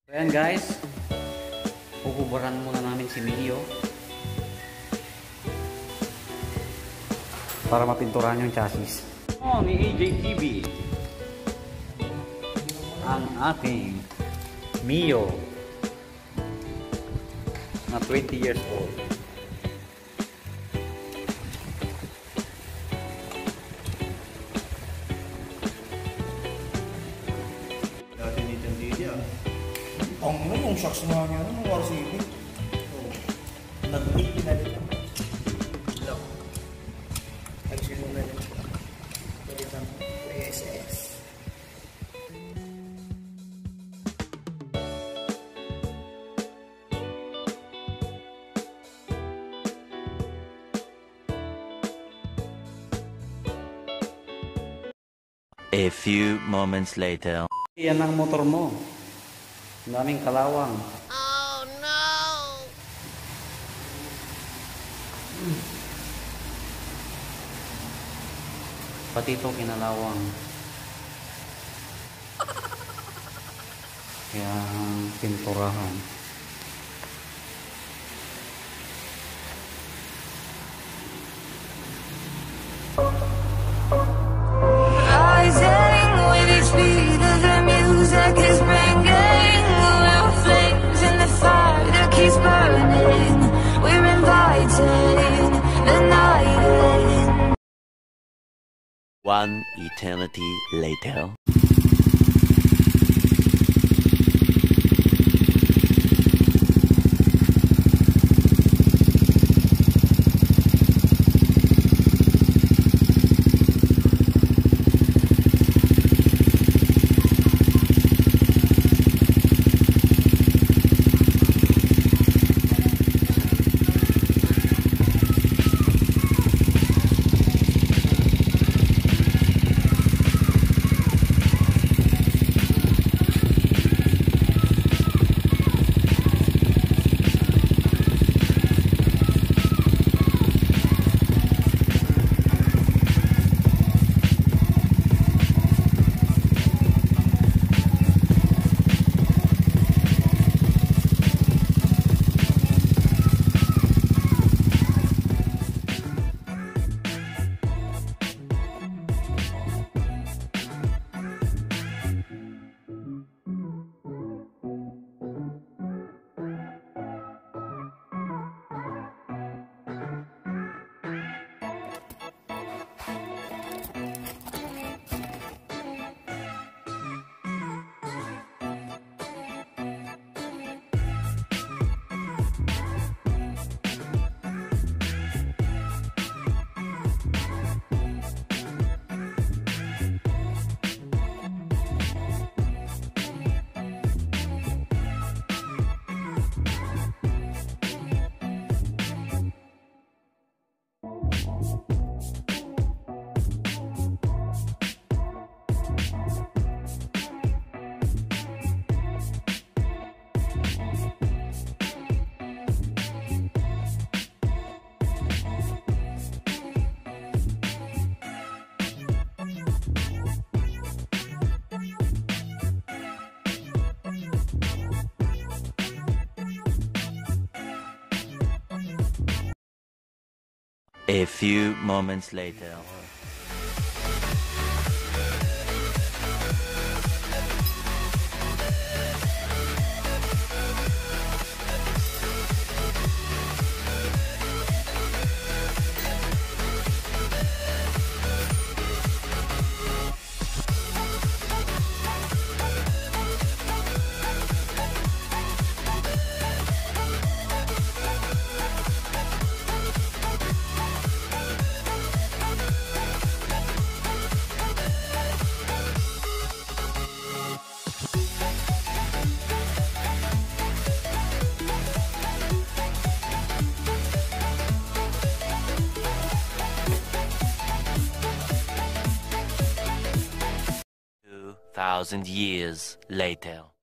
Ayan guys, huhubaran muna namin si Mio para mapinturahan yung chassis. Ni AJTV ang ating Mio na 20 years old. Ang yung shocks nga niya, ano, RCB. Nag-beat na rin. Lock. Ayusin mo na rin. Ulit ang PSS. A few moments later. Yan ang motor mo. Ang daming kalawang. Oh no! Pati ito kinalawang. Kaya pinturahan. Rising with the speed of the music is bringing around flames in the fire that keeps burning. We're inviting the night in. One eternity later. A few moments later. Thousand years later.